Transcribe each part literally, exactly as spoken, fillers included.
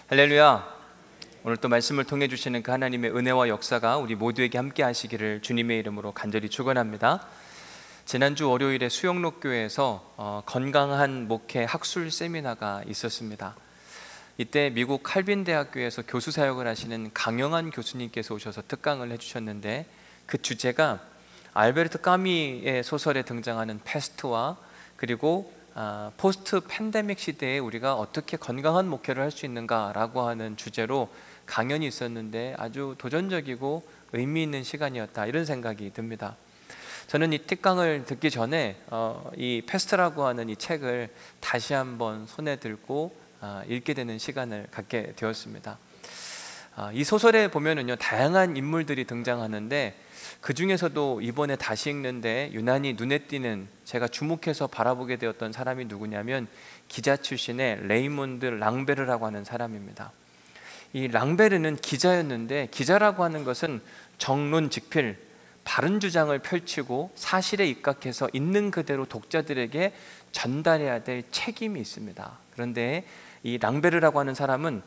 할렐루야. 오늘 또 말씀을 통해 주시는 그 하나님의 은혜와 역사가 우리 모두에게 함께 하시기를 주님의 이름으로 간절히 축원합니다. 지난주 월요일에 수영록교회에서 어, 건강한 목회 학술 세미나가 있었습니다. 이때 미국 칼빈 대학교에서 교수 사역을 하시는 강영한 교수님께서 오셔서 특강을 해주셨는데, 그 주제가 알베르트 까미의 소설에 등장하는 패스트와 그리고 아, 포스트 팬데믹 시대에 우리가 어떻게 건강한 목회를 할 수 있는가라고 하는 주제로 강연이 있었는데 아주 도전적이고 의미 있는 시간이었다, 이런 생각이 듭니다. 저는 이 특강을 듣기 전에 어, 이 패스트라고 하는 이 책을 다시 한번 손에 들고 아, 읽게 되는 시간을 갖게 되었습니다. 아, 이 소설에 보면은요, 다양한 인물들이 등장하는데 그 중에서도 이번에 다시 읽는데 유난히 눈에 띄는, 제가 주목해서 바라보게 되었던 사람이 누구냐면 기자 출신의 레이몬드 랑베르라고 하는 사람입니다. 이 랑베르는 기자였는데, 기자라고 하는 것은 정론직필, 바른 주장을 펼치고 사실에 입각해서 있는 그대로 독자들에게 전달해야 될 책임이 있습니다. 그런데 이 랑베르라고 하는 사람은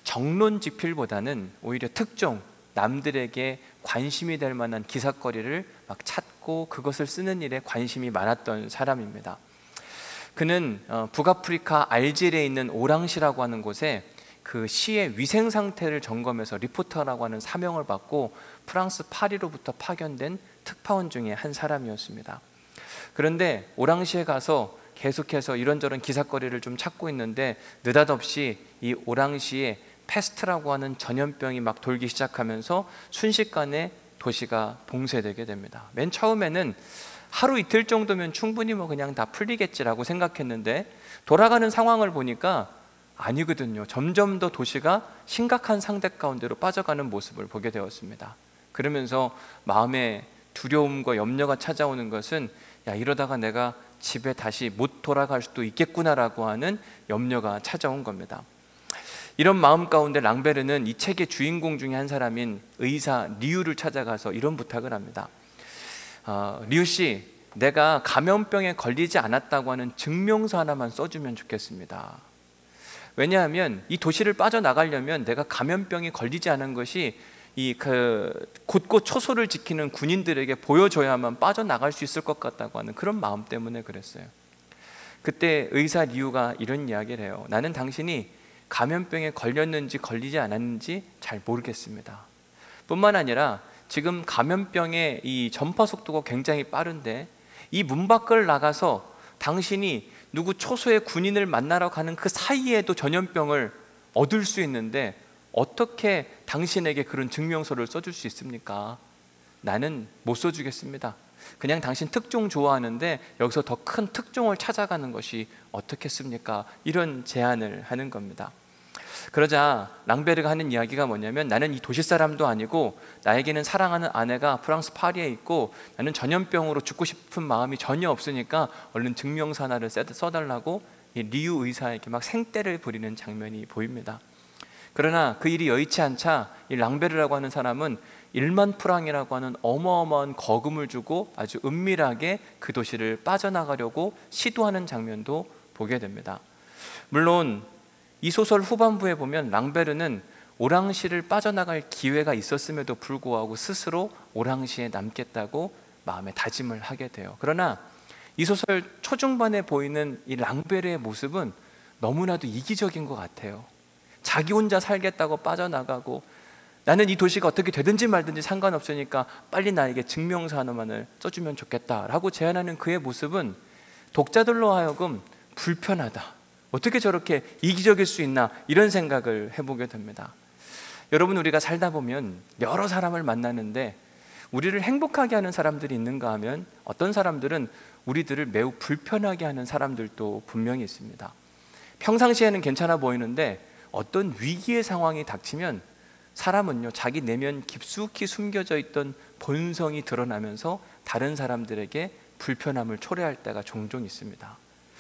정론직필보다는 오히려 특종, 남들에게 관심이 될 만한 기사거리를 막 찾고 그것을 쓰는 일에 관심이 많았던 사람입니다. 그는 북아프리카 알제리에 있는 오랑시라고 하는 곳에 그 시의 위생 상태를 점검해서 리포터라고 하는 사명을 받고 프랑스 파리로부터 파견된 특파원 중에 한 사람이었습니다. 그런데 오랑시에 가서 계속해서 이런저런 기사거리를 좀 찾고 있는데 느닷없이 이 오랑시에 패스트라고 하는 전염병이 막 돌기 시작하면서 순식간에 도시가 봉쇄되게 됩니다. 맨 처음에는 하루 이틀 정도면 충분히 뭐 그냥 다 풀리겠지라고 생각했는데 돌아가는 상황을 보니까 아니거든요. 점점 더 도시가 심각한 상태 가운데로 빠져가는 모습을 보게 되었습니다. 그러면서 마음에 두려움과 염려가 찾아오는 것은, 야, 이러다가 내가 집에 다시 못 돌아갈 수도 있겠구나라고 하는 염려가 찾아온 겁니다. 이런 마음 가운데 랑베르는 이 책의 주인공 중에 한 사람인 의사 리우를 찾아가서 이런 부탁을 합니다. 어, 리우 씨, 내가 감염병에 걸리지 않았다고 하는 증명서 하나만 써주면 좋겠습니다. 왜냐하면 이 도시를 빠져나가려면 내가 감염병에 걸리지 않은 것이 이 그 곳곳 초소를 지키는 군인들에게 보여줘야만 빠져나갈 수 있을 것 같다고 하는 그런 마음 때문에 그랬어요. 그때 의사 리우가 이런 이야기를 해요. 나는 당신이 감염병에 걸렸는지 걸리지 않았는지 잘 모르겠습니다. 뿐만 아니라 지금 감염병의 이 전파 속도가 굉장히 빠른데 이 문 밖을 나가서 당신이 누구 초소의 군인을 만나러 가는 그 사이에도 전염병을 얻을 수 있는데 어떻게 당신에게 그런 증명서를 써줄 수 있습니까? 나는 못 써주겠습니다. 그냥 당신 특종 좋아하는데 여기서 더 큰 특종을 찾아가는 것이 어떻겠습니까? 이런 제안을 하는 겁니다. 그러자 랑베르가 하는 이야기가 뭐냐면, 나는 이 도시 사람도 아니고 나에게는 사랑하는 아내가 프랑스 파리에 있고 나는 전염병으로 죽고 싶은 마음이 전혀 없으니까 얼른 증명서 하나를 써달라고 이 리우 의사에게 막 생떼를 부리는 장면이 보입니다. 그러나 그 일이 여의치 않자 이 랑베르라고 하는 사람은 일만 프랑이라고 하는 어마어마한 거금을 주고 아주 은밀하게 그 도시를 빠져나가려고 시도하는 장면도 보게 됩니다. 물론 이 소설 후반부에 보면 랑베르는 오랑시를 빠져나갈 기회가 있었음에도 불구하고 스스로 오랑시에 남겠다고 마음에 다짐을 하게 돼요. 그러나 이 소설 초중반에 보이는 이 랑베르의 모습은 너무나도 이기적인 것 같아요. 자기 혼자 살겠다고 빠져나가고, 나는 이 도시가 어떻게 되든지 말든지 상관없으니까 빨리 나에게 증명서 하나만을 써주면 좋겠다라고 제안하는 그의 모습은 독자들로 하여금 불편하다, 어떻게 저렇게 이기적일 수 있나, 이런 생각을 해보게 됩니다. 여러분, 우리가 살다 보면 여러 사람을 만나는데 우리를 행복하게 하는 사람들이 있는가 하면 어떤 사람들은 우리들을 매우 불편하게 하는 사람들도 분명히 있습니다. 평상시에는 괜찮아 보이는데 어떤 위기의 상황이 닥치면 사람은요, 자기 내면 깊숙이 숨겨져 있던 본성이 드러나면서 다른 사람들에게 불편함을 초래할 때가 종종 있습니다.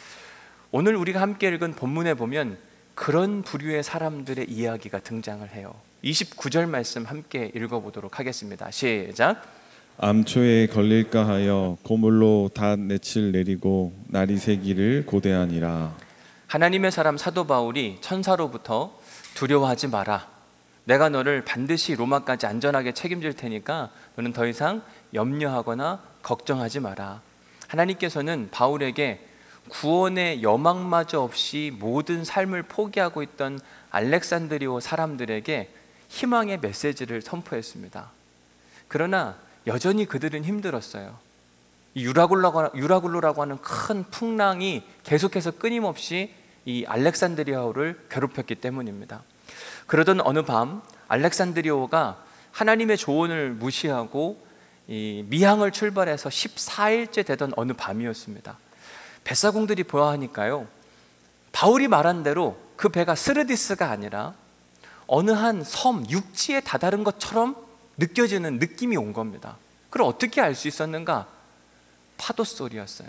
오늘 우리가 함께 읽은 본문에 보면 그런 부류의 사람들의 이야기가 등장을 해요. 이십구 절 말씀 함께 읽어보도록 하겠습니다. 시작. 암초에 걸릴까 하여 고물로 닷 넷을 내리고 날이 새기를 고대하니라. 하나님의 사람 사도 바울이 천사로부터 두려워하지 마라. 내가 너를 반드시 로마까지 안전하게 책임질 테니까 너는 더 이상 염려하거나 걱정하지 마라. 하나님께서는 바울에게 구원의 여망마저 없이 모든 삶을 포기하고 있던 알렉산드리오 사람들에게 희망의 메시지를 선포했습니다. 그러나 여전히 그들은 힘들었어요. 이 유라굴로라고, 유라굴로라고 하는 큰 풍랑이 계속해서 끊임없이 이 알렉산드리오를 괴롭혔기 때문입니다. 그러던 어느 밤 알렉산드리오가 하나님의 조언을 무시하고 이 미항을 출발해서 십사 일째 되던 어느 밤이었습니다. 뱃사공들이 보아하니까요, 바울이 말한 대로 그 배가 스르디스가 아니라 어느 한 섬 육지에 다다른 것처럼 느껴지는 느낌이 온 겁니다. 그걸 어떻게 알 수 있었는가? 파도 소리였어요.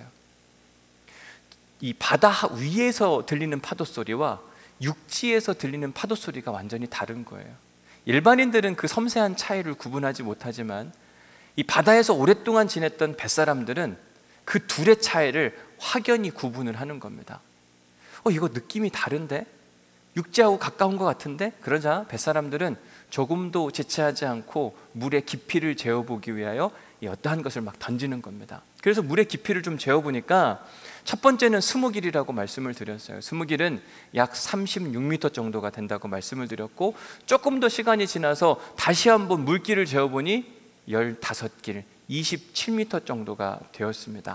이 바다 위에서 들리는 파도 소리와 육지에서 들리는 파도 소리가 완전히 다른 거예요. 일반인들은 그 섬세한 차이를 구분하지 못하지만 이 바다에서 오랫동안 지냈던 뱃사람들은 그 둘의 차이를 확연히 구분을 하는 겁니다. 어, 이거 느낌이 다른데? 육지하고 가까운 것 같은데? 그러자 뱃사람들은 조금도 지체하지 않고 물의 깊이를 재어보기 위하여 이 어떠한 것을 막 던지는 겁니다. 그래서 물의 깊이를 좀 재어보니까 첫 번째는 스무 길이라고 말씀을 드렸어요. 스무 길은 약 삼십육 미터 정도가 된다고 말씀을 드렸고, 조금 더 시간이 지나서 다시 한번 물길을 재어보니 열다섯 길, 이십칠 미터 정도가 되었습니다.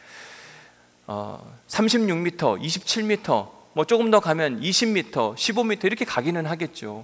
어, 삼십육 미터, 이십칠 미터, 뭐 조금 더 가면 이십 미터, 십오 미터 이렇게 가기는 하겠죠.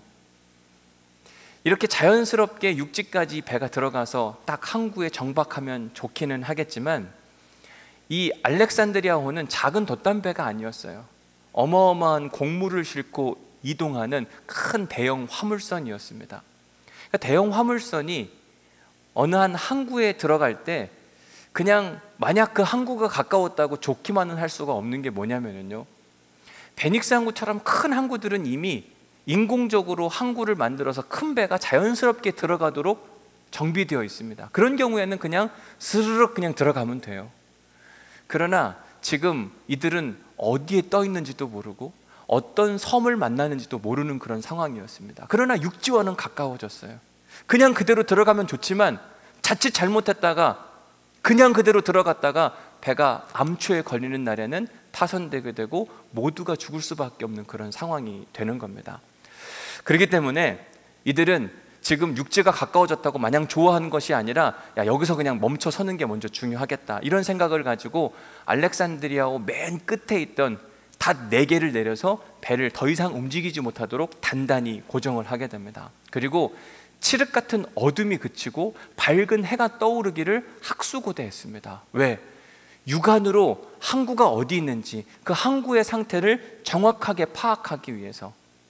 이렇게 자연스럽게 육지까지 배가 들어가서 딱 항구에 정박하면 좋기는 하겠지만, 이 알렉산드리아호는 작은 돛담배가 아니었어요. 어마어마한 곡물을 싣고 이동하는 큰 대형 화물선이었습니다. 그러니까 대형 화물선이 어느 한 항구에 들어갈 때 그냥 만약 그 항구가 가까웠다고 좋기만은 할 수가 없는 게 뭐냐면요, 베닉스 항구처럼 큰 항구들은 이미 인공적으로 항구를 만들어서 큰 배가 자연스럽게 들어가도록 정비되어 있습니다. 그런 경우에는 그냥 스르륵 그냥 들어가면 돼요. 그러나 지금 이들은 어디에 떠 있는지도 모르고 어떤 섬을 만나는지도 모르는 그런 상황이었습니다. 그러나 육지와는 가까워졌어요. 그냥 그대로 들어가면 좋지만 자칫 잘못했다가 그냥 그대로 들어갔다가 배가 암초에 걸리는 날에는 파손되게 되고 모두가 죽을 수밖에 없는 그런 상황이 되는 겁니다. 그렇기 때문에 이들은 지금 육지가 가까워졌다고 마냥 좋아하는 것이 아니라, 야, 여기서 그냥 멈춰 서는 게 먼저 중요하겠다, 이런 생각을 가지고 알렉산드리아호 맨 끝에 있던 닷 네 개를 내려서 배를 더 이상 움직이지 못하도록 단단히 고정을 하게 됩니다. 그리고 칠흑 같은 어둠이 그치고 밝은 해가 떠오르기를 학수고대했습니다. 왜? 육안으로 항구가 어디 있는지 그 항구의 상태를 정확하게 파악하기 위해서.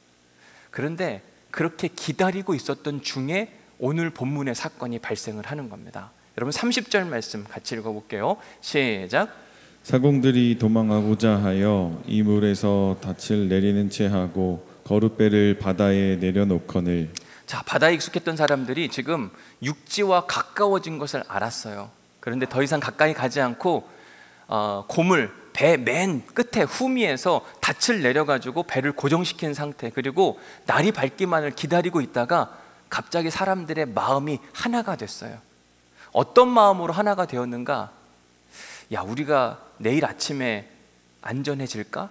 그런데 그렇게 기다리고 있었던 중에 오늘 본문의 사건이 발생을 하는 겁니다. 여러분 삼십 절 말씀 같이 읽어볼게요. 시작. 사공들이 도망하고자 하여 이 물에서 닻을 내리는 채 하고 거룻배를 바다에 내려놓거늘. 자, 바다에 익숙했던 사람들이 지금 육지와 가까워진 것을 알았어요. 그런데 더 이상 가까이 가지 않고 어, 고물, 배 맨 끝에 후미에서 닻을 내려가지고 배를 고정시킨 상태, 그리고 날이 밝기만을 기다리고 있다가 갑자기 사람들의 마음이 하나가 됐어요. 어떤 마음으로 하나가 되었는가? 야, 우리가 내일 아침에 안전해질까?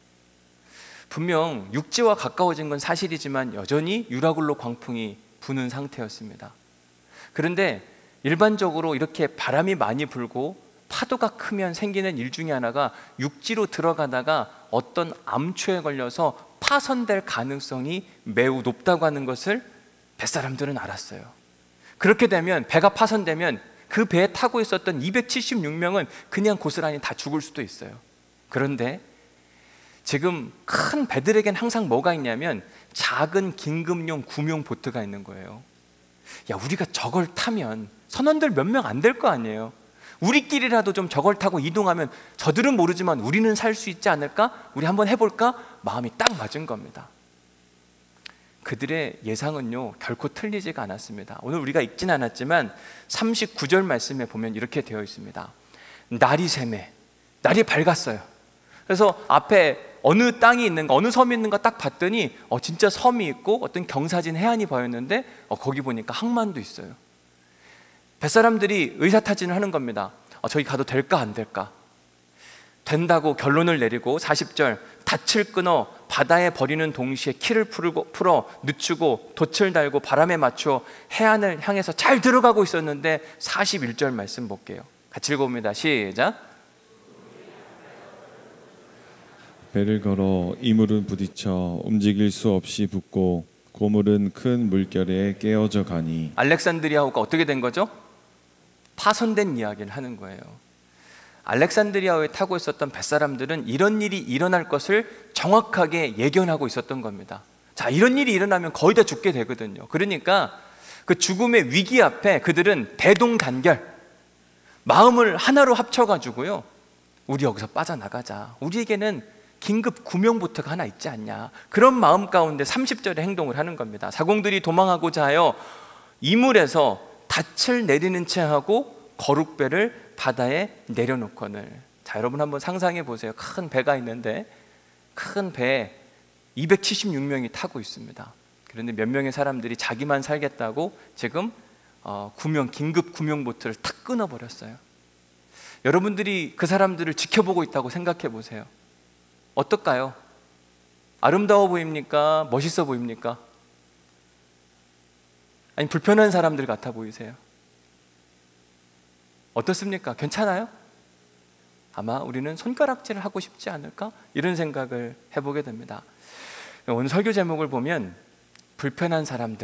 분명 육지와 가까워진 건 사실이지만 여전히 유라굴로 광풍이 부는 상태였습니다. 그런데 일반적으로 이렇게 바람이 많이 불고 파도가 크면 생기는 일 중에 하나가 육지로 들어가다가 어떤 암초에 걸려서 파손될 가능성이 매우 높다고 하는 것을 뱃사람들은 알았어요. 그렇게 되면, 배가 파손되면 그 배에 타고 있었던 이백칠십육 명은 그냥 고스란히 다 죽을 수도 있어요. 그런데 지금 큰 배들에겐 항상 뭐가 있냐면 작은 긴급용 구명 보트가 있는 거예요. 야, 우리가 저걸 타면 선원들 몇 명 안 될 거 아니에요. 우리끼리라도 좀 저걸 타고 이동하면 저들은 모르지만 우리는 살 수 있지 않을까? 우리 한번 해볼까? 마음이 딱 맞은 겁니다. 그들의 예상은요 결코 틀리지가 않았습니다. 오늘 우리가 읽진 않았지만 삼십구 절 말씀에 보면 이렇게 되어 있습니다. 날이 새매, 날이 밝았어요. 그래서 앞에 어느 땅이 있는가, 어느 섬이 있는가 딱 봤더니 어, 진짜 섬이 있고 어떤 경사진 해안이 보였는데 어, 거기 보니까 항만도 있어요. 뱃사람들이 의사타진을 하는 겁니다. 어, 저기 가도 될까 안 될까? 된다고 결론을 내리고 사십 절 닻을 끊어 바다에 버리는 동시에 키를 풀고, 풀어 늦추고 돛을 달고 바람에 맞춰 해안을 향해서 잘 들어가고 있었는데 사십일 절 말씀 볼게요. 같이 읽어봅니다. 시작. 배를 걸어 이물은 부딪혀 움직일 수 없이 붙고 고물은 큰 물결에 깨어져 가니. 알렉산드리아호가 어떻게 된 거죠? 파손된 이야기를 하는 거예요. 알렉산드리아호에 타고 있었던 뱃사람들은 이런 일이 일어날 것을 정확하게 예견하고 있었던 겁니다. 자, 이런 일이 일어나면 거의 다 죽게 되거든요. 그러니까 그 죽음의 위기 앞에 그들은 대동단결, 마음을 하나로 합쳐가지고요, 우리 여기서 빠져나가자. 우리에게는 긴급 구명보트가 하나 있지 않냐. 그런 마음 가운데 삼십 절에 행동을 하는 겁니다. 사공들이 도망하고자 하여 이물에서 닻을 내리는 채 하고 거룩배를 바다에 내려놓거늘. 자, 여러분 한번 상상해 보세요. 큰 배가 있는데 큰 배에 이백칠십육 명이 타고 있습니다. 그런데 몇 명의 사람들이 자기만 살겠다고 지금 어, 구명, 긴급 구명보트를 탁 끊어버렸어요. 여러분들이 그 사람들을 지켜보고 있다고 생각해 보세요. 어떨까요? 아름다워 보입니까? 멋있어 보입니까? 아니, 불편한 사람들 같아 보이세요? 어떻습니까? 괜찮아요? 아마 우리는 손가락질을 하고 싶지 않을까? 이런 생각을 해보게 됩니다. 오늘 설교 제목을 보면 불편한 사람들,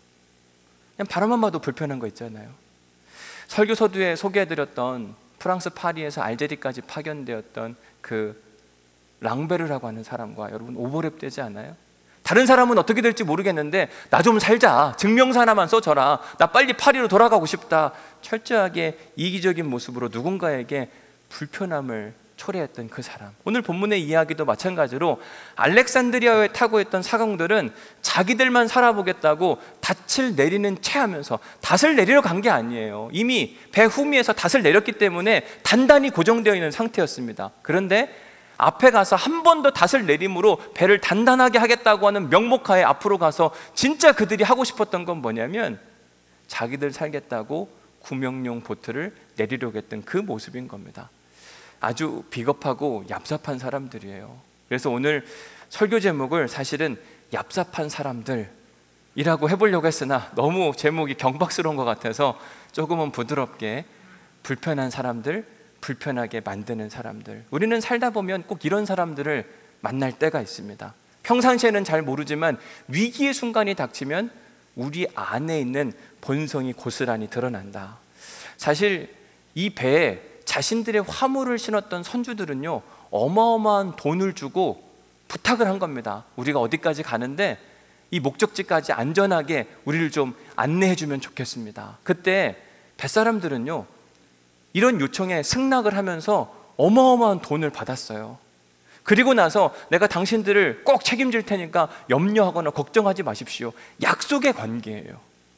그냥 바라만 봐도 불편한 거 있잖아요. 설교 서두에 소개해드렸던 프랑스 파리에서 알제리까지 파견되었던 그 랑베르라고 하는 사람과 여러분 오버랩 되지 않아요? 다른 사람은 어떻게 될지 모르겠는데 나 좀 살자, 증명서 하나만 써줘라, 나 빨리 파리로 돌아가고 싶다, 철저하게 이기적인 모습으로 누군가에게 불편함을 초래했던 그 사람. 오늘 본문의 이야기도 마찬가지로 알렉산드리아에 타고 있던 사공들은 자기들만 살아보겠다고 닻을 내리는 채 하면서, 닻을 내리러 간 게 아니에요. 이미 배 후미에서 닻을 내렸기 때문에 단단히 고정되어 있는 상태였습니다. 그런데 앞에 가서 한 번 더 닷을 내림으로 배를 단단하게 하겠다고 하는 명목하에 앞으로 가서 진짜 그들이 하고 싶었던 건 뭐냐면 자기들 살겠다고 구명용 보트를 내리려고 했던 그 모습인 겁니다. 아주 비겁하고 얍삽한 사람들이에요. 그래서 오늘 설교 제목을 사실은 얍삽한 사람들이라고 해보려고 했으나 너무 제목이 경박스러운 것 같아서 조금은 부드럽게 불편한 사람들, 불편하게 만드는 사람들. 우리는 살다 보면 꼭 이런 사람들을 만날 때가 있습니다. 평상시에는 잘 모르지만 위기의 순간이 닥치면 우리 안에 있는 본성이 고스란히 드러난다. 사실 이 배에 자신들의 화물을 신었던 선주들은요, 어마어마한 돈을 주고 부탁을 한 겁니다. 우리가 어디까지 가는데 이 목적지까지 안전하게 우리를 좀 안내해 주면 좋겠습니다. 그때 뱃사람들은요, 이런 요청에 승낙을 하면서 어마어마한 돈을 받았어요. 그리고 나서 내가 당신들을 꼭 책임질 테니까 염려하거나 걱정하지 마십시오. 약속의 관계예요.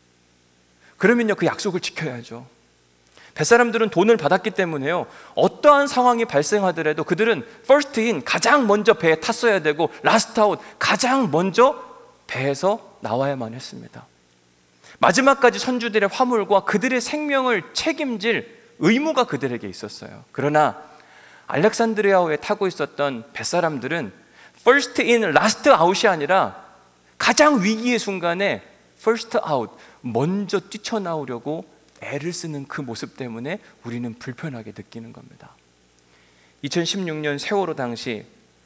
그러면요, 그 약속을 지켜야죠. 뱃사람들은 돈을 받았기 때문에요, 어떠한 상황이 발생하더라도 그들은 first in, 가장 먼저 배에 탔어야 되고 last out, 가장 먼저 배에서 나와야만 했습니다. 마지막까지 선주들의 화물과 그들의 생명을 책임질 의무가 그들에게 있었어요. 그러나 알렉산드리아호에 타고 있었던 뱃사람들은 first in, last out이 아니라 가장 위기의 순간에 first out, 먼저 뛰쳐나오려고 애를 쓰는 그 모습 때문에 우리는 불편하게 느끼는 겁니다. 이천십육 년 세월호 당시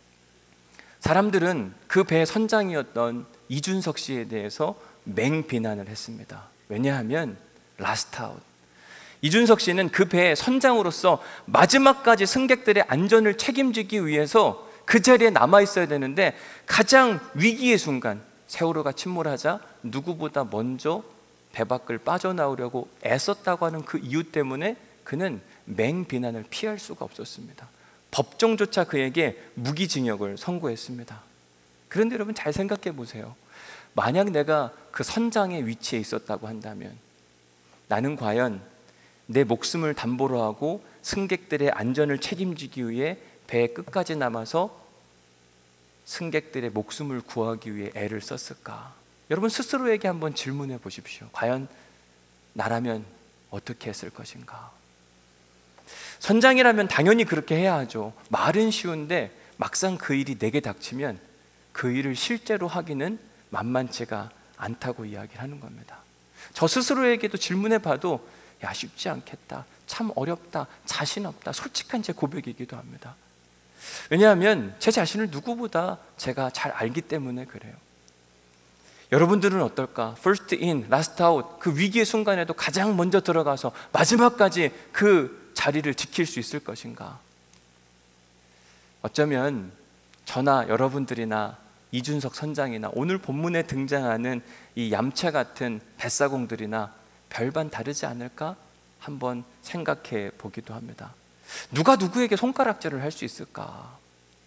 사람들은 그 배의 선장이었던 이준석 씨에 대해서 맹비난을 했습니다. 왜냐하면 last out, 이준석 씨는 그 배의 선장으로서 마지막까지 승객들의 안전을 책임지기 위해서 그 자리에 남아 있어야 되는데 가장 위기의 순간, 세월호가 침몰하자 누구보다 먼저 배 밖을 빠져나오려고 애썼다고 하는 그 이유 때문에 그는 맹비난을 피할 수가 없었습니다. 법정조차 그에게 무기징역을 선고했습니다. 그런데 여러분 잘 생각해 보세요. 만약 내가 그 선장의 위치에 있었다고 한다면 나는 과연 내 목숨을 담보로 하고 승객들의 안전을 책임지기 위해 배의 끝까지 남아서 승객들의 목숨을 구하기 위해 애를 썼을까? 여러분 스스로에게 한번 질문해 보십시오. 과연 나라면 어떻게 했을 것인가? 선장이라면 당연히 그렇게 해야 하죠. 말은 쉬운데 막상 그 일이 내게 닥치면 그 일을 실제로 하기는 만만치가 않다고 이야기를 하는 겁니다. 저 스스로에게도 질문해 봐도 야, 쉽지 않겠다, 참 어렵다, 자신 없다, 솔직한 제 고백이기도 합니다. 왜냐하면 제 자신을 누구보다 제가 잘 알기 때문에 그래요. 여러분들은 어떨까? First in, last out, 그 위기의 순간에도 가장 먼저 들어가서 마지막까지 그 자리를 지킬 수 있을 것인가? 어쩌면 저나 여러분들이나 이준석 선장이나 오늘 본문에 등장하는 이 얌체 같은 뱃사공들이나 별반 다르지 않을까? 한번 생각해 보기도 합니다. 누가 누구에게 손가락질을 할 수 있을까?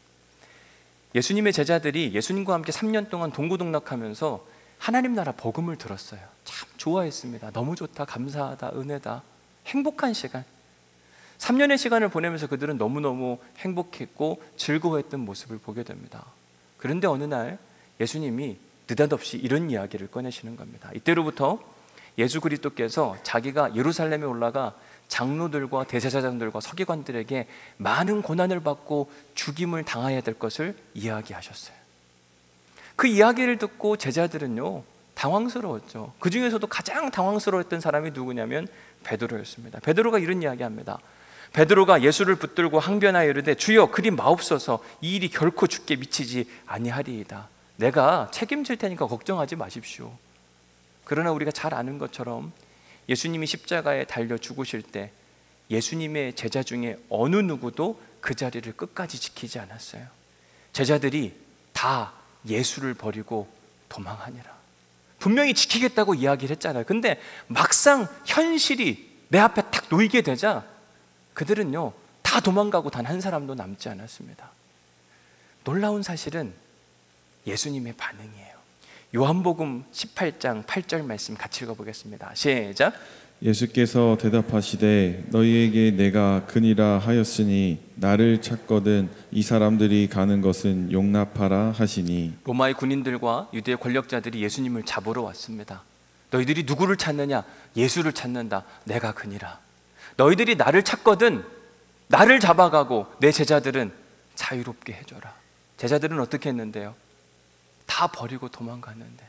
예수님의 제자들이 예수님과 함께 삼 년 동안 동고동락하면서 하나님 나라 복음을 들었어요. 참 좋아했습니다. 너무 좋다, 감사하다, 은혜다, 행복한 시간. 삼 년의 시간을 보내면서 그들은 너무너무 행복했고 즐거워했던 모습을 보게 됩니다. 그런데 어느 날 예수님이 느닷없이 이런 이야기를 꺼내시는 겁니다. 이때로부터 예수 그리스도께서 자기가 예루살렘에 올라가 장로들과 대제사장들과 서기관들에게 많은 고난을 받고 죽임을 당해야 될 것을 이야기하셨어요. 그 이야기를 듣고 제자들은요 당황스러웠죠. 그 중에서도 가장 당황스러웠던 사람이 누구냐면 베드로였습니다. 베드로가 이런 이야기합니다. 베드로가 예수를 붙들고 항변하여 이르되 주여 그리 마옵소서, 이 일이 결코 주께 미치지 아니하리이다. 내가 책임질 테니까 걱정하지 마십시오. 그러나 우리가 잘 아는 것처럼 예수님이 십자가에 달려 죽으실 때 예수님의 제자 중에 어느 누구도 그 자리를 끝까지 지키지 않았어요. 제자들이 다 예수를 버리고 도망하니라. 분명히 지키겠다고 이야기를 했잖아요. 근데 막상 현실이 내 앞에 탁 놓이게 되자 그들은요 다 도망가고 단 한 사람도 남지 않았습니다. 놀라운 사실은 예수님의 반응이에요. 요한복음 십팔 장 팔 절 말씀 같이 읽어보겠습니다. 시작. 예수께서 대답하시되 너희에게 내가 그니라 하였으니 나를 찾거든 이 사람들이 가는 것은 용납하라 하시니. 로마의 군인들과 유대의 권력자들이 예수님을 잡으러 왔습니다. 너희들이 누구를 찾느냐? 예수를 찾는다. 내가 그니라. 너희들이 나를 찾거든 나를 잡아가고 내 제자들은 자유롭게 해줘라. 제자들은 어떻게 했는데요? 다 버리고 도망갔는데.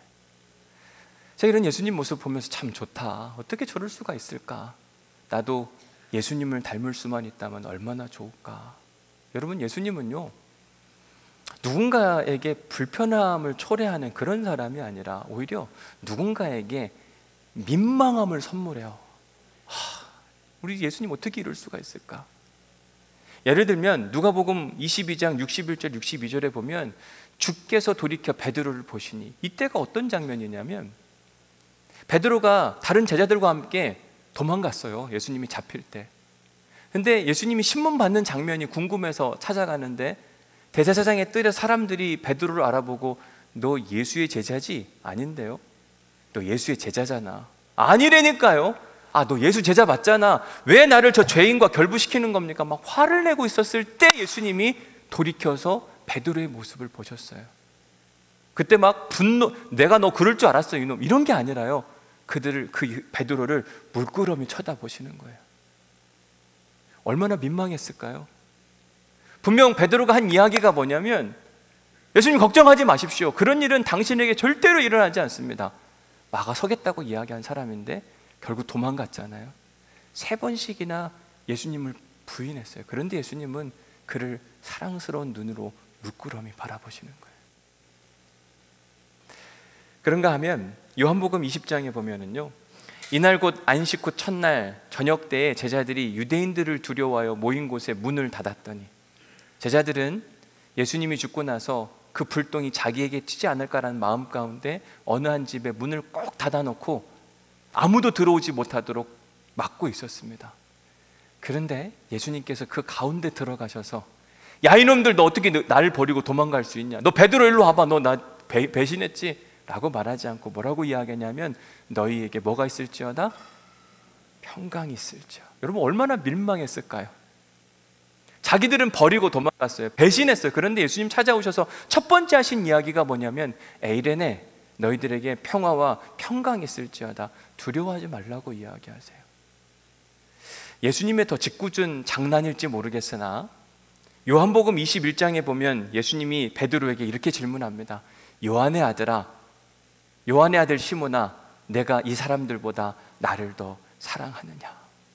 제가 이런 예수님 모습 보면서 참 좋다. 어떻게 저럴 수가 있을까? 나도 예수님을 닮을 수만 있다면 얼마나 좋을까? 여러분, 예수님은요 누군가에게 불편함을 초래하는 그런 사람이 아니라 오히려 누군가에게 민망함을 선물해요. 하, 우리 예수님 어떻게 이럴 수가 있을까? 예를 들면 누가복음 이십이 장 육십일 절 육십이 절에 보면 주께서 돌이켜 베드로를 보시니, 이때가 어떤 장면이냐면 베드로가 다른 제자들과 함께 도망갔어요. 예수님이 잡힐 때. 근데 예수님이 신문 받는 장면이 궁금해서 찾아가는데 대제사장의 뜰에 사람들이 베드로를 알아보고 너 예수의 제자지? 아닌데요. 너 예수의 제자잖아. 아니라니까요. 아, 너 예수 제자 맞잖아. 왜 나를 저 죄인과 결부시키는 겁니까? 막 화를 내고 있었을 때 예수님이 돌이켜서 베드로의 모습을 보셨어요. 그때 막 분노, 내가 너 그럴 줄 알았어 이놈, 이런 게 아니라요, 그들을, 그 베드로를 물끄러미 쳐다보시는 거예요. 얼마나 민망했을까요? 분명 베드로가 한 이야기가 뭐냐면 예수님 걱정하지 마십시오. 그런 일은 당신에게 절대로 일어나지 않습니다. 막아서겠다고 이야기한 사람인데 결국 도망갔잖아요. 세 번씩이나 예수님을 부인했어요. 그런데 예수님은 그를 사랑스러운 눈으로 물끄러미 바라보시는 거예요. 그런가 하면 요한복음 이십 장에 보면은요, 이날 곧 안식 후 첫날 저녁 때에 제자들이 유대인들을 두려워하여 모인 곳에 문을 닫았더니, 제자들은 예수님이 죽고 나서 그 불똥이 자기에게 튀지 않을까라는 마음 가운데 어느 한 집에 문을 꼭 닫아놓고 아무도 들어오지 못하도록 막고 있었습니다. 그런데 예수님께서 그 가운데 들어가셔서 야, 이놈들 너 어떻게 나를 버리고 도망갈 수 있냐? 너 베드로 일로 와봐. 너 나 배신했지? 라고 말하지 않고 뭐라고 이야기하냐면 너희에게 뭐가 있을지어다? 평강이 있을지어. 여러분, 얼마나 민망했을까요? 자기들은 버리고 도망갔어요. 배신했어요. 그런데 예수님 찾아오셔서 첫 번째 하신 이야기가 뭐냐면 에이레네, 너희들에게 평화와 평강이 있을지어다 두려워하지 말라고 이야기하세요. 예수님의 더 짓궂은 장난일지 모르겠으나 요한복음 이십일 장에 보면 예수님이 베드로에게 이렇게 질문합니다. 요한의 아들아, 요한의 아들 시몬아, 내가 이 사람들보다 나를 더 사랑하느냐?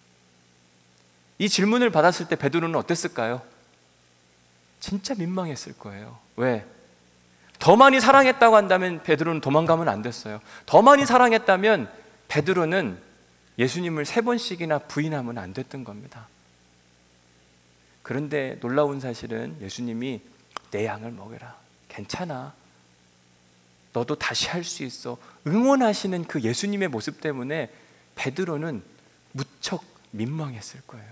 이 질문을 받았을 때 베드로는 어땠을까요? 진짜 민망했을 거예요. 왜? 더 많이 사랑했다고 한다면 베드로는 도망가면 안 됐어요. 더 많이 사랑했다면 베드로는 예수님을 세 번씩이나 부인하면 안 됐던 겁니다. 그런데 놀라운 사실은 예수님이 내 양을 먹여라, 괜찮아, 너도 다시 할 수 있어, 응원하시는 그 예수님의 모습 때문에 베드로는 무척 민망했을 거예요.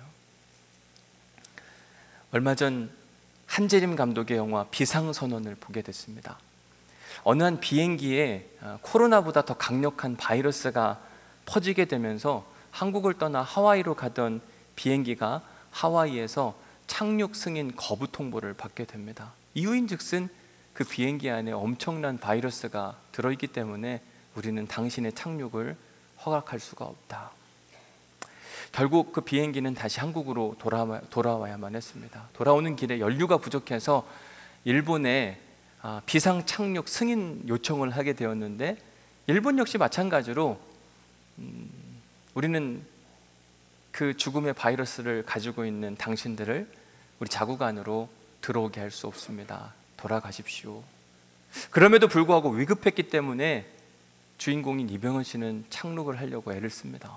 얼마 전 한재림 감독의 영화 비상선언을 보게 됐습니다. 어느 한 비행기에 코로나보다 더 강력한 바이러스가 퍼지게 되면서 한국을 떠나 하와이로 가던 비행기가 하와이에서 착륙 승인 거부 통보를 받게 됩니다. 이유인즉슨 그 비행기 안에 엄청난 바이러스가 들어있기 때문에 우리는 당신의 착륙을 허락할 수가 없다. 결국 그 비행기는 다시 한국으로 돌아와, 돌아와야만 했습니다. 돌아오는 길에 연료가 부족해서 일본에 비상 착륙 승인 요청을 하게 되었는데 일본 역시 마찬가지로 음, 우리는 그 죽음의 바이러스를 가지고 있는 당신들을 우리 자국 안으로 들어오게 할 수 없습니다. 돌아가십시오. 그럼에도 불구하고 위급했기 때문에 주인공인 이병헌 씨는 착륙을 하려고 애를 씁니다.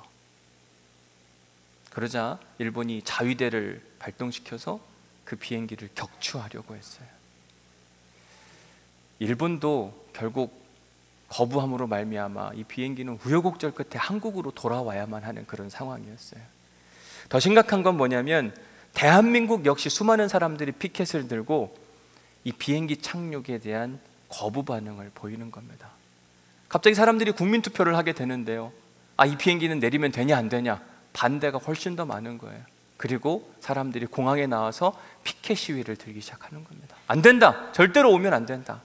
그러자 일본이 자위대를 발동시켜서 그 비행기를 격추하려고 했어요. 일본도 결국 거부함으로 말미암아 이 비행기는 우여곡절 끝에 한국으로 돌아와야만 하는 그런 상황이었어요. 더 심각한 건 뭐냐면 대한민국 역시 수많은 사람들이 피켓을 들고 이 비행기 착륙에 대한 거부 반응을 보이는 겁니다. 갑자기 사람들이 국민투표를 하게 되는데요, 아, 이 비행기는 내리면 되냐 안 되냐, 반대가 훨씬 더 많은 거예요. 그리고 사람들이 공항에 나와서 피켓 시위를 들기 시작하는 겁니다. 안 된다, 절대로 오면 안 된다.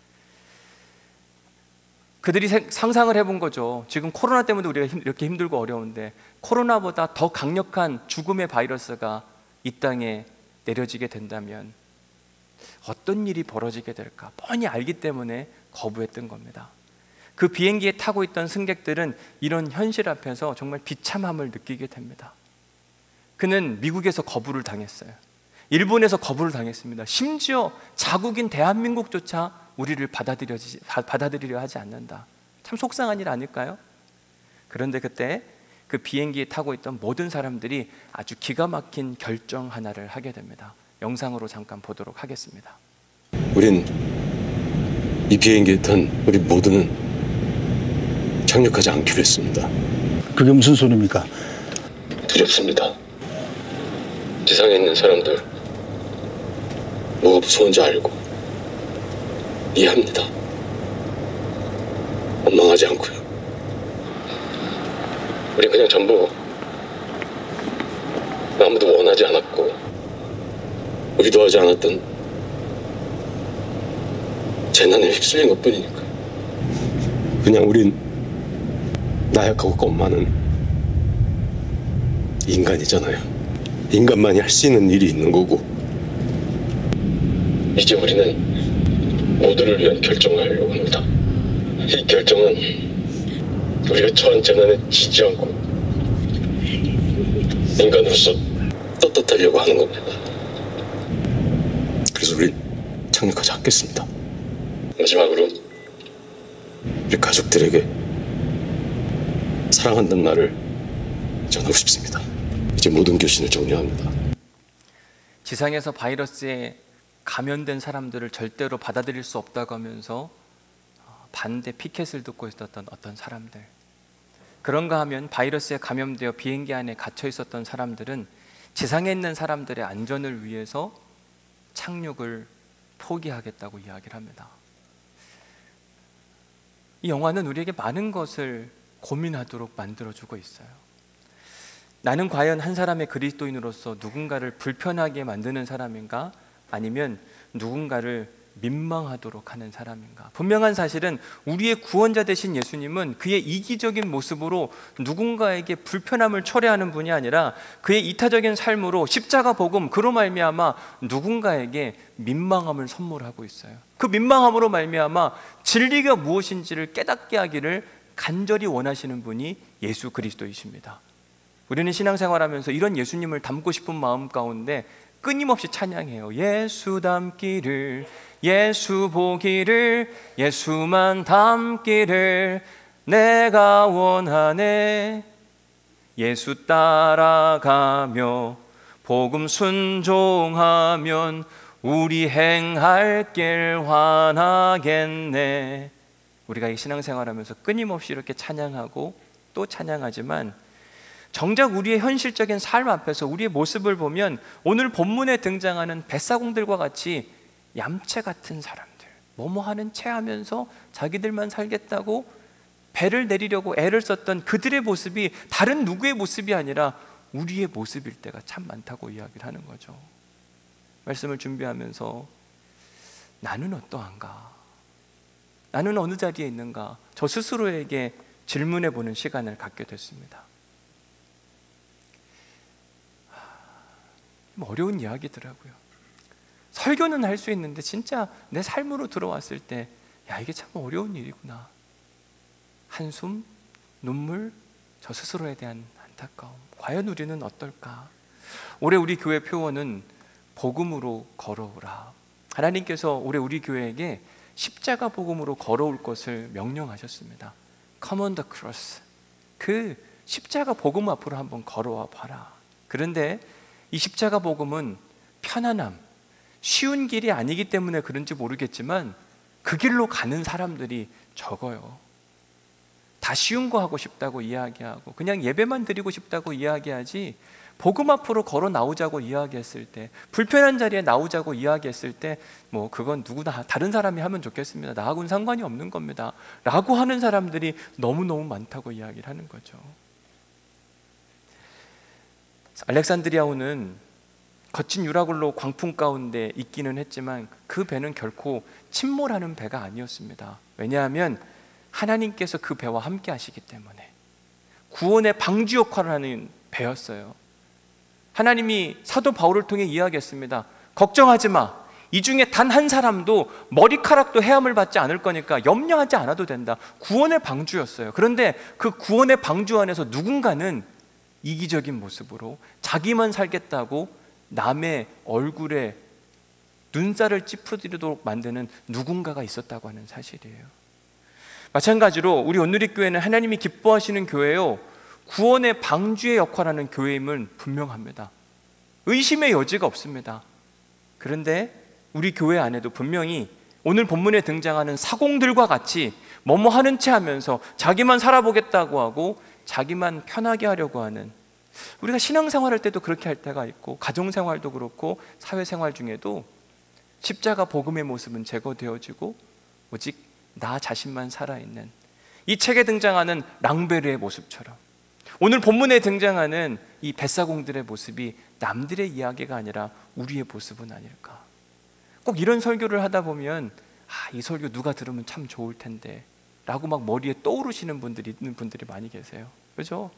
그들이 상상을 해본 거죠. 지금 코로나 때문에 우리가 이렇게 힘들고 어려운데 코로나보다 더 강력한 죽음의 바이러스가 이 땅에 내려지게 된다면 어떤 일이 벌어지게 될까 뻔히 알기 때문에 거부했던 겁니다. 그 비행기에 타고 있던 승객들은 이런 현실 앞에서 정말 비참함을 느끼게 됩니다. 그는 미국에서 거부를 당했어요. 일본에서 거부를 당했습니다. 심지어 자국인 대한민국조차 우리를 받아들여지, 받아들이려 하지 않는다. 참 속상한 일 아닐까요? 그런데 그때 그 비행기에 타고 있던 모든 사람들이 아주 기가 막힌 결정 하나를 하게 됩니다. 영상으로 잠깐 보도록 하겠습니다. 우린 이 비행기에 탄 우리 모두는 착륙하지 않기로 했습니다. 그게 무슨 소리입니까? 두렵습니다. 지상에 있는 사람들 뭐가 무서운지 알고 이해합니다. 원망하지 않고요. 우린 그냥 전부 아무도 원하지 않았고 의도하지 않았던 재난에 휩쓸린 것뿐이니까. 그냥 우린 나약하고 껌많은 인간이잖아요. 인간만이 할 수 있는 일이 있는 거고, 이제 우리는 모두를 위한 결정을 하려고 합니다. 이 결정은 우리가 처한 재난에 지지 않고 인간으로서 떳떳하려고 하는 겁니다. 그래서 우린 착륙하지 않겠습니다. 마지막으로 우리 가족들에게 사랑한다는 말을 전하고 싶습니다. 이제 모든 교신을 종료합니다. 지상에서 바이러스에 감염된 사람들을 절대로 받아들일 수 없다고 하면서 반대 피켓을 듣고 있었던 어떤 사람들, 그런가 하면 바이러스에 감염되어 비행기 안에 갇혀 있었던 사람들은 지상에 있는 사람들의 안전을 위해서 착륙을 포기하겠다고 이야기를 합니다. 이 영화는 우리에게 많은 것을 고민하도록 만들어주고 있어요. 나는 과연 한 사람의 그리스도인으로서 누군가를 불편하게 만드는 사람인가? 아니면 누군가를 민망하도록 하는 사람인가? 분명한 사실은 우리의 구원자 되신 예수님은 그의 이기적인 모습으로 누군가에게 불편함을 초래하는 분이 아니라 그의 이타적인 삶으로 십자가 복음, 그로 말미암아 누군가에게 민망함을 선물하고 있어요. 그 민망함으로 말미암아 진리가 무엇인지를 깨닫게 하기를 간절히 원하시는 분이 예수 그리스도이십니다. 우리는 신앙생활하면서 이런 예수님을 닮고 싶은 마음 가운데 끊임없이 찬양해요. 예수 닮기를, 예수 보기를, 예수만 닮기를 내가 원하네. 예수 따라가며 복음 순종하면 우리 행할 길 환하겠네. 우리가 이 신앙생활하면서 끊임없이 이렇게 찬양하고 또 찬양하지만 정작 우리의 현실적인 삶 앞에서 우리의 모습을 보면 오늘 본문에 등장하는 뱃사공들과 같이 얌체 같은 사람들, 뭐뭐하는 채 하면서 자기들만 살겠다고 배를 내리려고 애를 썼던 그들의 모습이 다른 누구의 모습이 아니라 우리의 모습일 때가 참 많다고 이야기를 하는 거죠. 말씀을 준비하면서 나는 어떠한가? 나는 어느 자리에 있는가? 저 스스로에게 질문해 보는 시간을 갖게 됐습니다. 어려운 이야기더라고요. 설교는 할 수 있는데 진짜 내 삶으로 들어왔을 때 야, 이게 참 어려운 일이구나. 한숨, 눈물, 저 스스로에 대한 안타까움. 과연 우리는 어떨까? 올해 우리 교회 표어는 복음으로 걸어오라. 하나님께서 올해 우리 교회에게 십자가 복음으로 걸어올 것을 명령하셨습니다. Come on the cross. 그 십자가 복음 앞으로 한번 걸어와 봐라. 그런데 이 십자가 복음은 편안함, 쉬운 길이 아니기 때문에 그런지 모르겠지만 그 길로 가는 사람들이 적어요. 다 쉬운 거 하고 싶다고 이야기하고 그냥 예배만 드리고 싶다고 이야기하지, 복음 앞으로 걸어 나오자고 이야기했을 때, 불편한 자리에 나오자고 이야기했을 때 뭐 그건 누구나 다른 사람이 하면 좋겠습니다, 나하고는 상관이 없는 겁니다 라고 하는 사람들이 너무너무 많다고 이야기를 하는 거죠. 알렉산드리아호는 거친 유라굴로 광풍 가운데 있기는 했지만 그 배는 결코 침몰하는 배가 아니었습니다. 왜냐하면 하나님께서 그 배와 함께 하시기 때문에 구원의 방주 역할을 하는 배였어요. 하나님이 사도 바울을 통해 이야기했습니다. 걱정하지 마. 이 중에 단 한 사람도 머리카락도 헤함을 받지 않을 거니까 염려하지 않아도 된다. 구원의 방주였어요. 그런데 그 구원의 방주 안에서 누군가는 이기적인 모습으로 자기만 살겠다고 남의 얼굴에 눈살을 찌푸리도록 만드는 누군가가 있었다고 하는 사실이에요. 마찬가지로 우리 온누리교회는 하나님이 기뻐하시는 교회요, 구원의 방주의 역할을 하는 교회임은 분명합니다. 의심의 여지가 없습니다. 그런데 우리 교회 안에도 분명히 오늘 본문에 등장하는 사공들과 같이 뭐뭐 하는 채 하면서 자기만 살아보겠다고 하고 자기만 편하게 하려고 하는, 우리가 신앙생활 할 때도 그렇게 할 때가 있고 가정생활도 그렇고 사회생활 중에도 십자가 복음의 모습은 제거되어지고 오직 나 자신만 살아있는, 이 책에 등장하는 랑베르의 모습처럼 오늘 본문에 등장하는 이 뱃사공들의 모습이 남들의 이야기가 아니라 우리의 모습은 아닐까. 꼭 이런 설교를 하다 보면 아, 이 설교 누가 들으면 참 좋을 텐데 라고 막 머리에 떠오르시는 분들이 있는 분들이 많이 계세요. 그렇죠?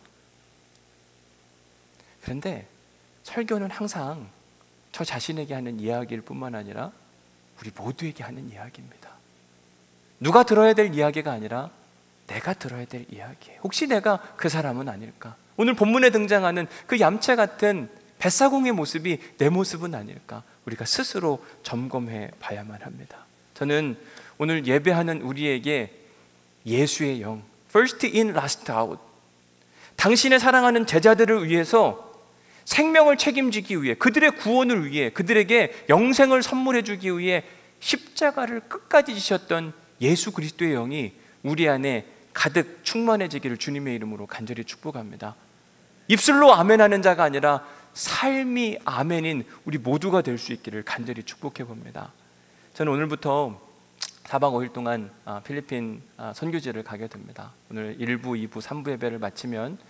그런데 설교는 항상 저 자신에게 하는 이야기일 뿐만 아니라 우리 모두에게 하는 이야기입니다. 누가 들어야 될 이야기가 아니라 내가 들어야 될 이야기예요. 혹시 내가 그 사람은 아닐까? 오늘 본문에 등장하는 그 얌체 같은 뱃사공의 모습이 내 모습은 아닐까? 우리가 스스로 점검해 봐야만 합니다. 저는 오늘 예배하는 우리에게 예수의 영, first in, last out, 당신의 사랑하는 제자들을 위해서 생명을 책임지기 위해, 그들의 구원을 위해, 그들에게 영생을 선물해 주기 위해 십자가를 끝까지 지셨던 예수 그리스도의 영이 우리 안에 가득 충만해지기를 주님의 이름으로 간절히 축복합니다. 입술로 아멘하는 자가 아니라 삶이 아멘인 우리 모두가 될 수 있기를 간절히 축복해 봅니다. 저는 오늘부터 사 박 오 일 동안 필리핀 선교지를 가게 됩니다. 오늘 일 부, 이 부, 삼 부 예배를 마치면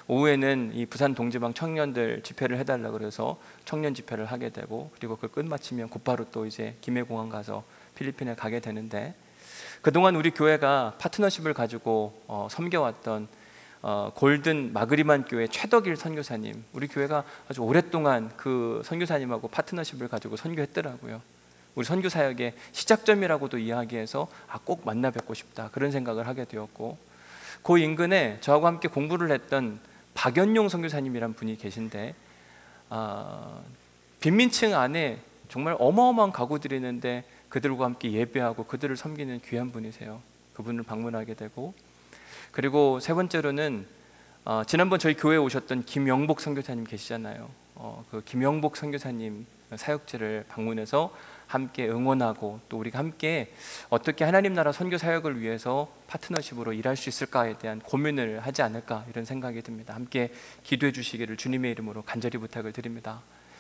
오후에는 이 부산 동지방 청년들 집회를 해달라고 그래서 청년 집회를 하게 되고, 그리고 그걸 끝마치면 곧바로 또 이제 김해공항 가서 필리핀에 가게 되는데, 그동안 우리 교회가 파트너십을 가지고 어, 섬겨왔던 어, 골든 마그리만 교회 최덕일 선교사님, 우리 교회가 아주 오랫동안 그 선교사님하고 파트너십을 가지고 선교했더라고요. 우리 선교 사역의 시작점이라고도 이야기해서 아, 꼭 만나 뵙고 싶다, 그런 생각을 하게 되었고, 그 인근에 저하고 함께 공부를 했던 박연용 선교사님이란 분이 계신데, 아, 빈민층 안에 정말 어마어마한 가구들이 있는데 그들과 함께 예배하고 그들을 섬기는 귀한 분이세요. 그분을 방문하게 되고, 그리고 세 번째로는 어, 지난번 저희 교회에 오셨던 김영복 선교사님 계시잖아요. 어, 그 김영복 선교사님 사역지를 방문해서 함께 응원하고, 또 우리가 함께 어떻게 하나님 나라 선교 사역을 위해서 파트너십으로 일할 수 있을까에 대한 고민을 하지 않을까, 이런 생각이 듭니다. 함께 기도해 주시기를 주님의 이름으로 간절히 부탁을 드립니다.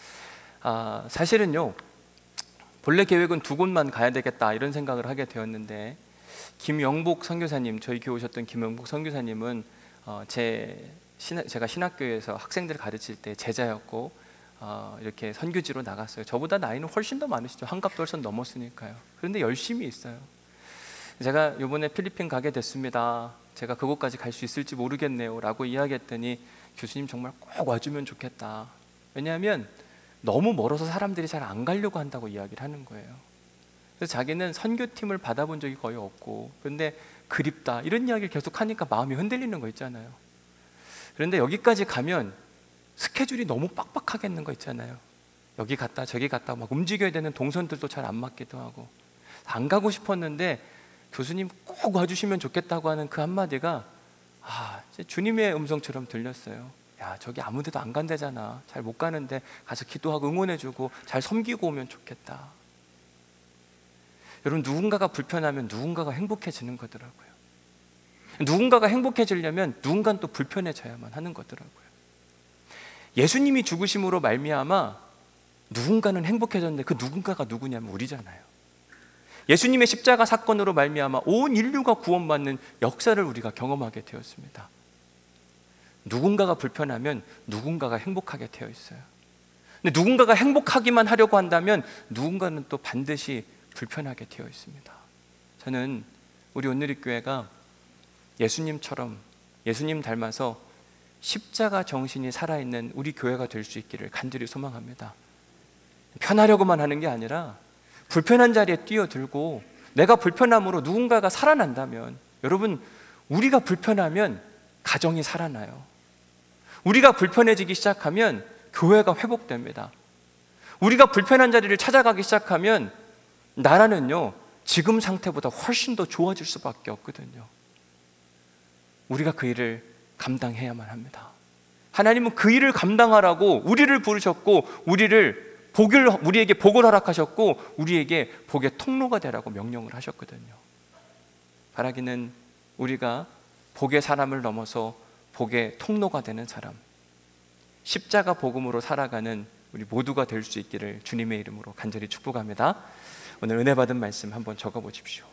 아, 사실은요, 본래 계획은 두 곳만 가야 되겠다, 이런 생각을 하게 되었는데, 김영복 선교사님, 저희 교회 오셨던 김영복 선교사님은 어, 제 신, 제가 신학교에서 학생들을 가르칠 때 제자였고, 어, 이렇게 선교지로 나갔어요. 저보다 나이는 훨씬 더 많으시죠. 한갑도 훨씬 넘었으니까요. 그런데 열심히 있어요. 제가 이번에 필리핀 가게 됐습니다. 제가 그곳까지 갈 수 있을지 모르겠네요 라고 이야기했더니, 교수님 정말 꼭 와주면 좋겠다. 왜냐하면 너무 멀어서 사람들이 잘 안 가려고 한다고 이야기를 하는 거예요. 그래서 자기는 선교팀을 받아본 적이 거의 없고, 그런데 그립다, 이런 이야기를 계속 하니까 마음이 흔들리는 거 있잖아요. 그런데 여기까지 가면 스케줄이 너무 빡빡하겠는 거 있잖아요. 여기 갔다 저기 갔다 막 움직여야 되는 동선들도 잘 안 맞기도 하고, 안 가고 싶었는데 교수님 꼭 와주시면 좋겠다고 하는 그 한마디가 아, 주님의 음성처럼 들렸어요. 야, 저기 아무 데도 안 간대잖아. 잘 못 가는데 가서 기도하고 응원해주고 잘 섬기고 오면 좋겠다. 여러분, 누군가가 불편하면 누군가가 행복해지는 거더라고요. 누군가가 행복해지려면 누군가는 또 불편해져야만 하는 거더라고요. 예수님이 죽으심으로 말미암아 누군가는 행복해졌는데 그 누군가가 누구냐면 우리잖아요. 예수님의 십자가 사건으로 말미암아 온 인류가 구원받는 역사를 우리가 경험하게 되었습니다. 누군가가 불편하면 누군가가 행복하게 되어 있어요. 근데 누군가가 행복하기만 하려고 한다면 누군가는 또 반드시 불편하게 되어 있습니다. 저는 우리 온누리교회가 예수님처럼, 예수님 닮아서 십자가 정신이 살아있는 우리 교회가 될 수 있기를 간절히 소망합니다. 편하려고만 하는 게 아니라 불편한 자리에 뛰어들고, 내가 불편함으로 누군가가 살아난다면, 여러분, 우리가 불편하면 가정이 살아나요. 우리가 불편해지기 시작하면 교회가 회복됩니다. 우리가 불편한 자리를 찾아가기 시작하면 나라는요, 지금 상태보다 훨씬 더 좋아질 수밖에 없거든요. 우리가 그 일을 감당해야만 합니다. 하나님은 그 일을 감당하라고 우리를 부르셨고, 우리를 복을, 우리에게 복을 허락하셨고, 우리에게 복의 통로가 되라고 명령을 하셨거든요. 바라기는 우리가 복의 사람을 넘어서 복의 통로가 되는 사람, 십자가 복음으로 살아가는 우리 모두가 될 수 있기를 주님의 이름으로 간절히 축복합니다. 오늘 은혜 받은 말씀 한번 적어 보십시오.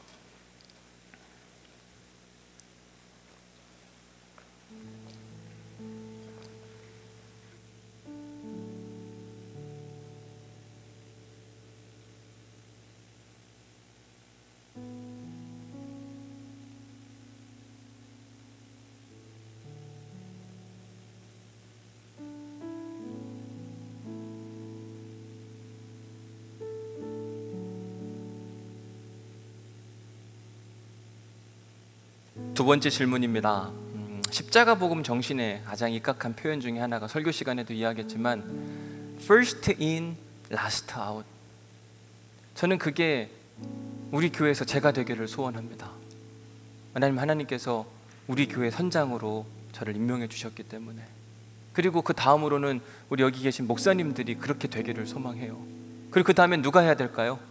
두 번째 질문입니다. 음, 십자가 복음 정신의 가장 입각한 표현 중에 하나가 설교 시간에도 이야기했지만 first in, last out. 저는 그게 우리 교회에서 제가 되기를 소원합니다. 하나님, 하나님께서 우리 교회 선장으로 저를 임명해 주셨기 때문에, 그리고 그 다음으로는 우리 여기 계신 목사님들이 그렇게 되기를 소망해요. 그리고 그 다음엔 누가 해야 될까요?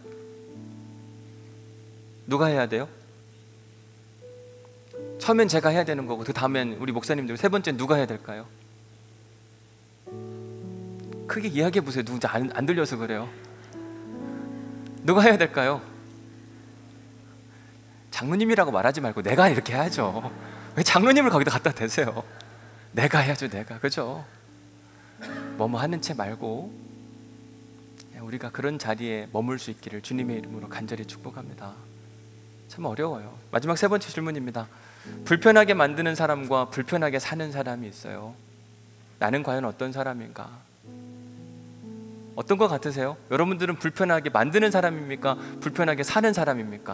누가 해야 돼요? 처음엔 제가 해야 되는 거고, 그 다음엔 우리 목사님들, 세 번째는 누가 해야 될까요? 크게 이야기해 보세요. 누군지 안, 안 들려서 그래요. 누가 해야 될까요? 장로님이라고 말하지 말고 내가 이렇게 해야죠. 왜 장로님을 거기다 갖다 대세요? 내가 해야죠, 내가. 그죠? 뭐뭐 하는 채 말고 우리가 그런 자리에 머물 수 있기를 주님의 이름으로 간절히 축복합니다. 참 어려워요. 마지막 세 번째 질문입니다. 불편하게 만드는 사람과 불편하게 사는 사람이 있어요. 나는 과연 어떤 사람인가? 어떤 것 같으세요? 여러분들은 불편하게 만드는 사람입니까? 불편하게 사는 사람입니까?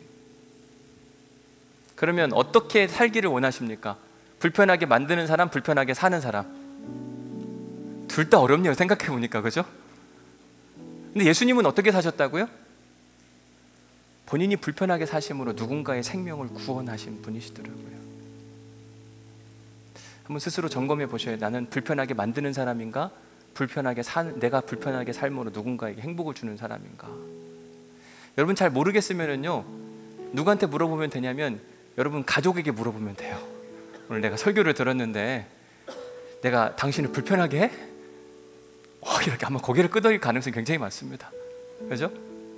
그러면 어떻게 살기를 원하십니까? 불편하게 만드는 사람, 불편하게 사는 사람. 둘 다 어렵네요, 생각해 보니까. 그죠? 근데 예수님은 어떻게 사셨다고요? 본인이 불편하게 사심으로 누군가의 생명을 구원하신 분이시더라고요. 한번 스스로 점검해 보셔요. 나는 불편하게 만드는 사람인가? 불편하게 산, 내가 불편하게 삶으로 누군가에게 행복을 주는 사람인가? 여러분 잘 모르겠으면요, 누구한테 물어보면 되냐면 여러분 가족에게 물어보면 돼요. 오늘 내가 설교를 들었는데 내가 당신을 불편하게 해? 어, 이렇게 아마 고개를 끄덕일 가능성이 굉장히 많습니다. 그죠?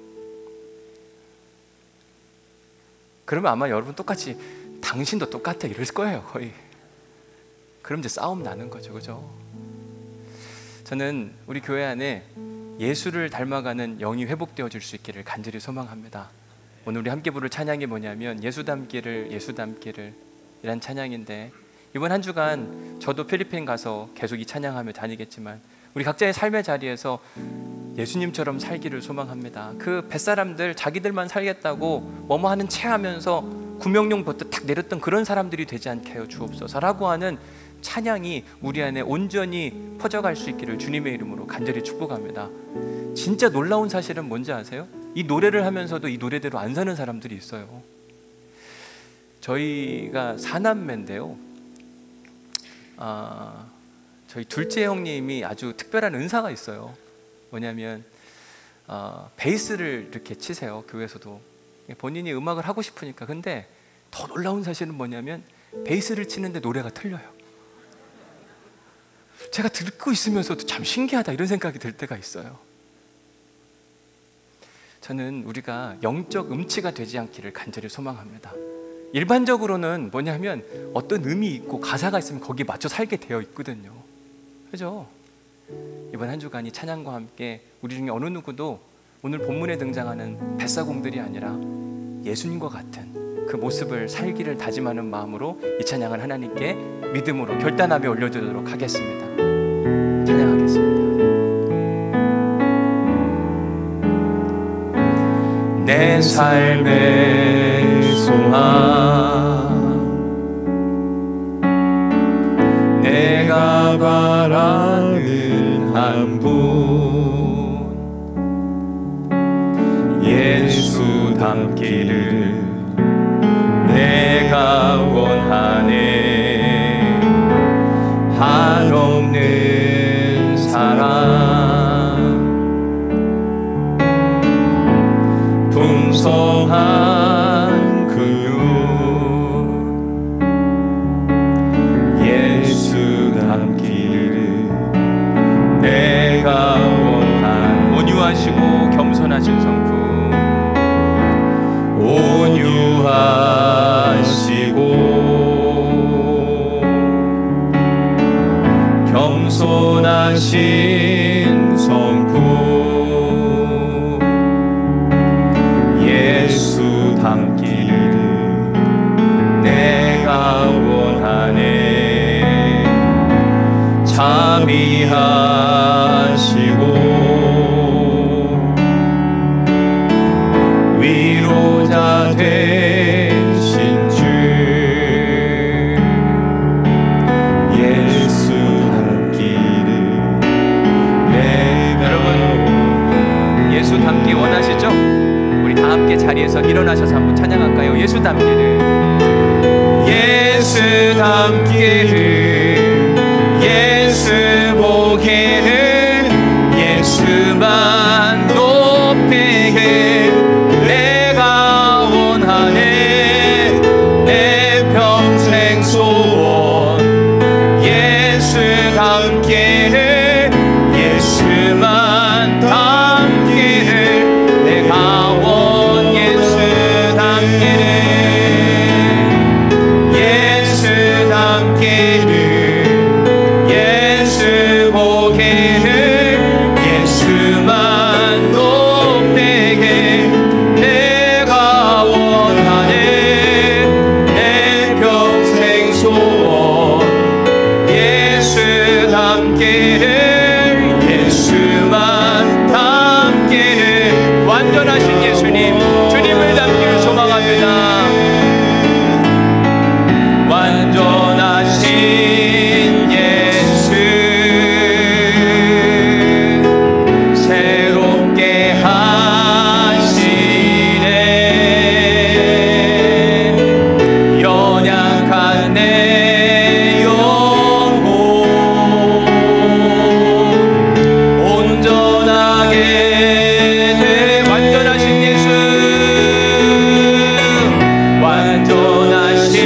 그러면 아마 여러분 똑같이 당신도 똑같아 이럴 거예요, 거의. 그럼 이제 싸움 나는 거죠. 그죠? 저는 우리 교회 안에 예수를 닮아가는 영이 회복되어질 수 있기를 간절히 소망합니다. 오늘 우리 함께 부를 찬양이 뭐냐면 예수 닮기를 예수 닮기를 이란 찬양인데, 이번 한 주간 저도 필리핀 가서 계속 이 찬양하며 다니겠지만 우리 각자의 삶의 자리에서 예수님처럼 살기를 소망합니다. 그 뱃사람들 자기들만 살겠다고 뭐뭐 하는 채 하면서 구명용 봇도 탁 내렸던 그런 사람들이 되지 않게 하여 주옵소서라고 하는 찬양이 우리 안에 온전히 퍼져갈 수 있기를 주님의 이름으로 간절히 축복합니다. 진짜 놀라운 사실은 뭔지 아세요? 이 노래를 하면서도 이 노래대로 안 사는 사람들이 있어요. 저희가 사남매인데요, 아, 저희 둘째 형님이 아주 특별한 은사가 있어요. 뭐냐면 어, 베이스를 이렇게 치세요, 교회에서도. 본인이 음악을 하고 싶으니까. 근데 더 놀라운 사실은 뭐냐면 베이스를 치는데 노래가 틀려요. 제가 듣고 있으면서도 참 신기하다 이런 생각이 들 때가 있어요. 저는 우리가 영적 음치가 되지 않기를 간절히 소망합니다. 일반적으로는 뭐냐면 어떤 의미 있고 가사가 있으면 거기에 맞춰 살게 되어 있거든요. 그죠? 이번 한 주간이 찬양과 함께 우리 중에 어느 누구도 오늘 본문에 등장하는 뱃사공들이 아니라 예수님과 같은 그 모습을 살기를 다짐하는 마음으로 이 찬양을 하나님께 믿음으로 결단하며 올려드리도록 하겠습니다. 찬양하겠습니다. 내 삶의 소망, 내가 바라는 한 분, 예수 닮기를 내가 원하네. 한없는 사랑, 풍성한 그 눈, 예수 닮기를 내가 원한. 온유하시고 겸손하신 성품, 온유하시고 겸손하신 성품, 예수 닮기를 내가 원하네. 자비하시고 위로자 되신 주, 예수 닮기를 내가. 여러분 예수 닮기 원하시죠? 우리 다 함께 자리에서 일어나셔서 한번 찬양할까요? 예수 닮기를, 예수 닮기를, 예수 보기를, 예수만 높이길 내가 원하네. 내 평생 소원, 예수 닮기를, 예수만 닮기를 내가 원. 예수 닮기를, 예수 닮기를 닮기를 예수만 닮기를 완전하신 예수님 주님을 닮기를 소망합니다. 완전하신 예수 새롭게 하시네 연약한 내 영혼 온전하게 돼 완전하신 예수 완전하신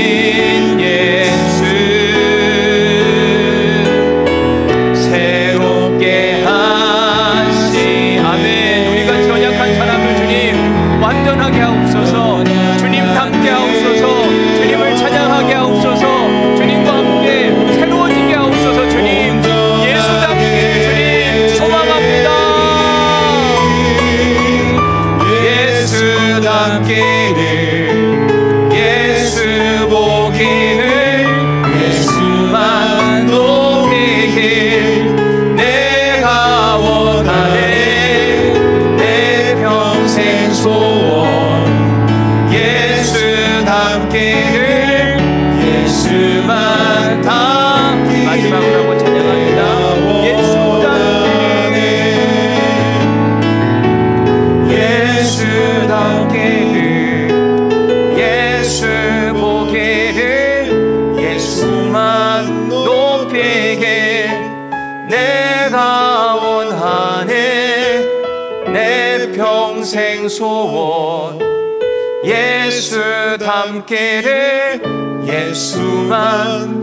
예수 새롭게 하시 아멘. 우리가 연약한 사람을 주님 완전하게 하옵소서. 주님 닮게 하옵소서. 주님을 찬양하게 하옵소서. 주님과 함께 새로워지게 하옵소서. 주님 예수 닮기를 주님 소망합니다. 예수 닮기를 예수 보기를 예수만 높이길 내가 원하네 내 평생 소원 예수 닮기를 예수만 닮기를 마지막으로 한번 찬양합니다. 예수 닮기를 예수 닮기를 예수 보기를 예수만 높이길 내가 원하네 내 평생 소원 예수 닮기를 예수만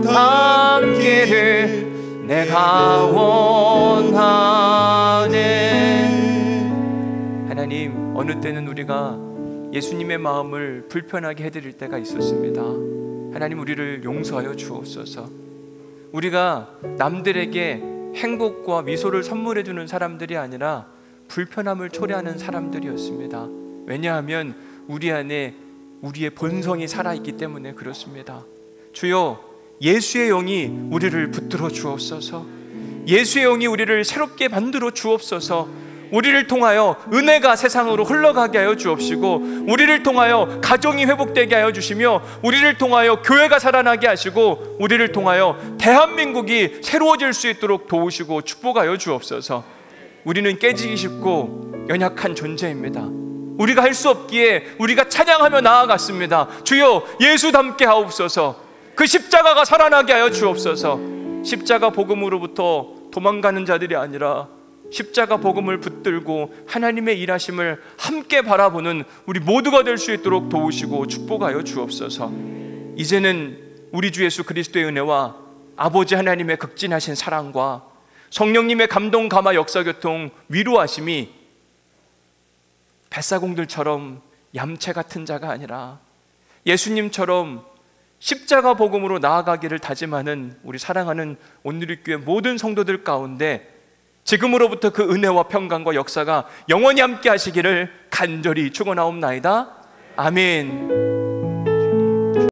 닮기를 내가 원하네. 하나님 어느 때는 우리가 예수님의 마음을 불편하게 해드릴 때가 있었습니다. 하나님 우리를 용서하여 주옵소서. 우리가 남들에게 행복과 미소를 선물해주는 사람들이 아니라 불편함을 초래하는 사람들이었습니다. 왜냐하면 우리 안에 우리의 본성이 살아있기 때문에 그렇습니다. 주여 예수의 영이 우리를 붙들어 주옵소서. 예수의 영이 우리를 새롭게 만들어 주옵소서. 우리를 통하여 은혜가 세상으로 흘러가게 하여 주옵시고 우리를 통하여 가정이 회복되게 하여 주시며 우리를 통하여 교회가 살아나게 하시고 우리를 통하여 대한민국이 새로워질 수 있도록 도우시고 축복하여 주옵소서. 우리는 깨지기 쉽고 연약한 존재입니다. 우리가 할 수 없기에 우리가 찬양하며 나아갔습니다. 주여 예수 닮게 하옵소서. 그 십자가가 살아나게 하여 주옵소서. 십자가 복음으로부터 도망가는 자들이 아니라 십자가 복음을 붙들고 하나님의 일하심을 함께 바라보는 우리 모두가 될 수 있도록 도우시고 축복하여 주옵소서. 이제는 우리 주 예수 그리스도의 은혜와 아버지 하나님의 극진하신 사랑과 성령님의 감동 감화 역사 교통 위로하심이 뱃사공들처럼 얌체 같은 자가 아니라 예수님처럼 십자가 복음으로 나아가기를 다짐하는 우리 사랑하는 온누리교회 모든 성도들 가운데 지금으로부터 그 은혜와 평강과 역사가 영원히 함께 하시기를 간절히 축원하옵나이다. 아멘.